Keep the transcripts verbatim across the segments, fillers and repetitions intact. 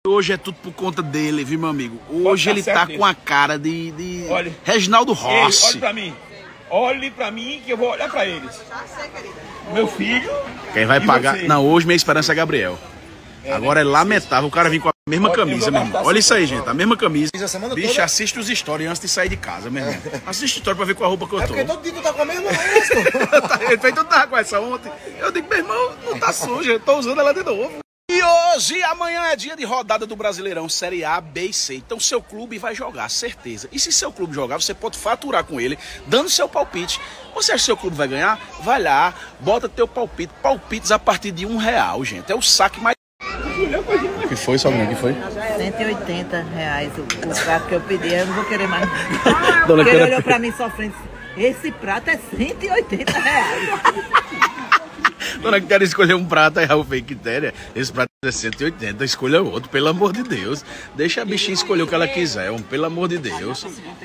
Hoje é tudo por conta dele, viu, meu amigo? Hoje ele tá com a cara de, de... Olha, Reginaldo Rossi. Olhe pra mim. Olhe pra mim que eu vou olhar pra eles. Meu filho. Quem vai pagar... Você? Não, hoje minha esperança é Gabriel. É, Agora né? é lamentável o cara vir com a mesma Olha, camisa, meu irmão. Olha isso aí, gente. A mesma camisa. Bicho, toda... assiste os stories antes de sair de casa, meu irmão. Assiste stories pra ver qual a roupa que eu tô. É porque todo dia tu tá com a mesma Ele fez tudo tava com essa ontem. Eu digo, meu irmão, não tá suja. Eu tô usando ela de novo. E hoje e amanhã é dia de rodada do Brasileirão, Série A, B e C. Então seu clube vai jogar, certeza. E se seu clube jogar, você pode faturar com ele, dando seu palpite. Você acha que seu clube vai ganhar? Vai lá, bota teu palpite. Palpites a partir de um real, gente. É o saque mais... O que foi, Sobrinho? O que foi? cento e oitenta reais o, o prato que eu pedi. Eu não vou querer mais. Dona Porque ele Queira... olhou pra mim sofrendo. Esse prato é cento e oitenta reais. Dona Quitéria escolheu um prato, aí Raul fez Quitéria, esse prato é cento e oitenta, escolha outro, pelo amor de Deus. Deixa a bichinha escolher o que ela quiser, um, pelo amor de Deus.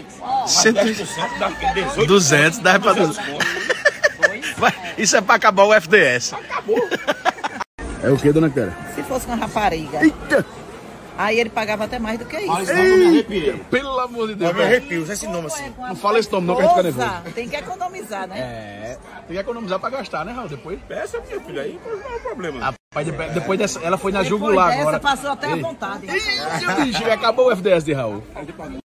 duzentos, dá pra tudo. Isso é pra acabar o F D S. Acabou. É o que, Dona Quitéria? Se fosse uma rapariga. Eita! Aí ele pagava até mais do que isso. Mas não me arrepiei. Pelo amor de Deus. Eu me arrepio, esse nome assim. Não fala esse nome não, que a gente fica nervoso. Tem que economizar, né? É. Tem que economizar pra gastar, né, Raul? Depois. Peça, minha filha, aí não é um problema. Rapaz, depois, depois dessa, ela foi na Depois jugular dessa, agora. passou até a vontade. Ih, acabou o F D S de Raul.